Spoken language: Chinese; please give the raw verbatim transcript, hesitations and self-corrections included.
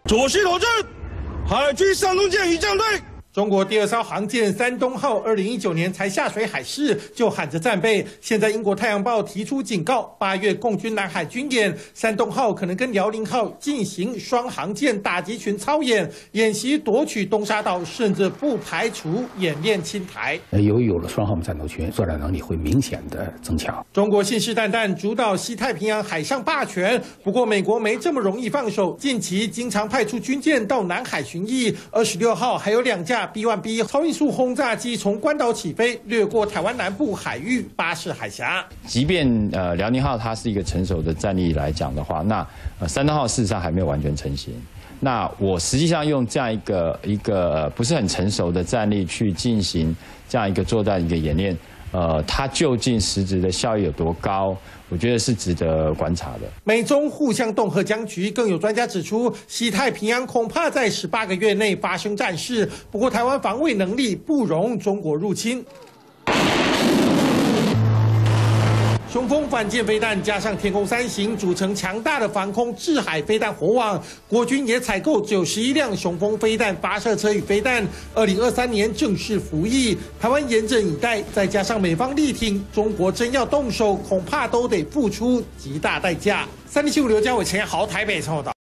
左西罗镇海军山东舰仪仗队。 中国第二艘航舰山东号，二零一九年才下水海试就喊着战备。现在英国《太阳报》提出警告，八月共军南海军演，山东号可能跟辽宁号进行双航舰打击群操演，演习夺取东沙岛，甚至不排除演练侵台。 由于有了双航母战斗群，作战能力会明显的增强。 中国信誓旦旦主导西太平洋海上霸权，不过美国没这么容易放手，近期经常派出军舰到南海巡弋。二十六号还有两架 B 一 B 超音速轰炸机从关岛起飞，掠过台湾南部海域巴士海峡。 即便呃辽宁号它是一个成熟的战力来讲的话，那呃山东号事实上还没有完全成型。那我实际上用这样一个一个不是很成熟的战力去进行这样一个作战一个演练，呃，它究竟实质的效益有多高？ 我觉得是值得观察的。 美中互相恫吓僵局，更有专家指出，西太平洋恐怕在十八个月内发生战事。不过，台湾防卫能力不容中国入侵。 雄风反舰飞弹加上天空三型，组成强大的防空制海飞弹火网。国军也采购九十一辆雄风飞弹发射车与飞弹，二零二三年正式服役。台湾严阵以待，再加上美方力挺，中国真要动手，恐怕都得付出极大代价。三立新闻刘家伟、陈豪台北报道。